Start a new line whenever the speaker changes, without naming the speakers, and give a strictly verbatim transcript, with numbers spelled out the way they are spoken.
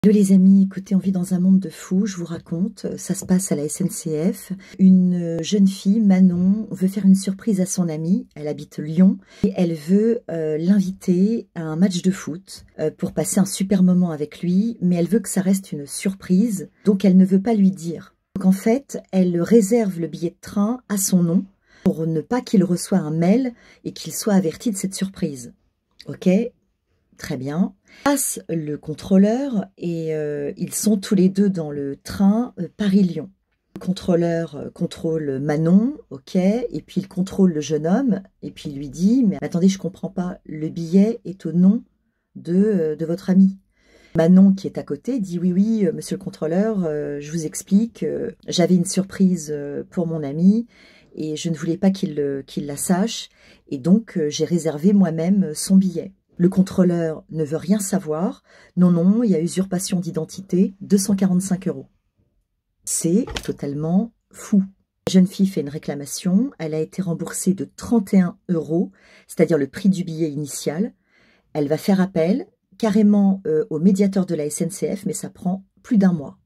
Hello les amis, écoutez, on vit dans un monde de fous, je vous raconte, ça se passe à la S N C F. Une jeune fille, Manon, veut faire une surprise à son amie, elle habite Lyon, et elle veut euh, l'inviter à un match de foot euh, pour passer un super moment avec lui, mais elle veut que ça reste une surprise, donc elle ne veut pas lui dire. Donc en fait, elle réserve le billet de train à son nom, pour ne pas qu'il reçoive un mail et qu'il soit averti de cette surprise. Ok ? Très bien. Passe le contrôleur et euh, ils sont tous les deux dans le train euh, Paris-Lyon. Le contrôleur euh, contrôle Manon, ok, et puis il contrôle le jeune homme et puis il lui dit « Mais attendez, je comprends pas, le billet est au nom de, euh, de votre ami. » Manon, qui est à côté, dit « Oui, oui, euh, monsieur le contrôleur, euh, je vous explique, euh, j'avais une surprise euh, pour mon ami et je ne voulais pas qu'il euh, qu'il la sache et donc euh, j'ai réservé moi-même son billet. » Le contrôleur ne veut rien savoir. Non, non, il y a usurpation d'identité, deux cent quarante-cinq euros. C'est totalement fou. La jeune fille fait une réclamation. Elle a été remboursée de trente et un euros, c'est-à-dire le prix du billet initial. Elle va faire appel carrément euh, au médiateur de la S N C F, mais ça prend plus d'un mois.